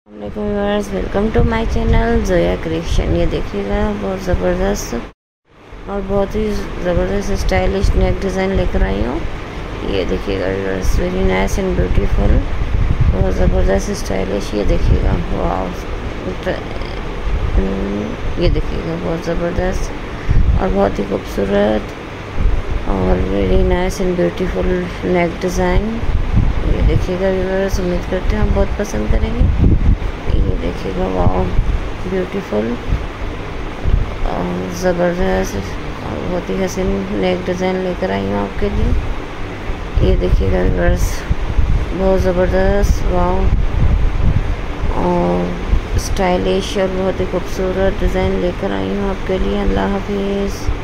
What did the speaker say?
Viewers, welcome to my channel Zoya creation. ये देखिएगा बहुत ज़बरदस्त और बहुत ही ज़बरदस्त स्टाइलिश नेक डिज़ाइन लेकर आई हूँ। ये देखिएगा viewers, very nice and beautiful, बहुत ज़बरदस्त स्टाइलिश। ये देखिएगा, वाव, ये देखिएगा बहुत ज़बरदस्त और बहुत ही खूबसूरत और very nice and beautiful neck design. ये देखिएगा व्यूअर्स, उम्मीद करते हैं आप बहुत पसंद करेंगे। ये देखिएगा, वाह, ब्यूटीफुल और ज़बरदस्त और बहुत ही हसीन नेक डिज़ाइन लेकर आई हूँ आपके लिए। ये देखिएगा व्यूअर्स, बहुत ज़बरदस्त, वाह, और स्टाइलिश और बहुत ही खूबसूरत डिज़ाइन लेकर आई हूँ आपके लिए। अल्लाह हाफिज़।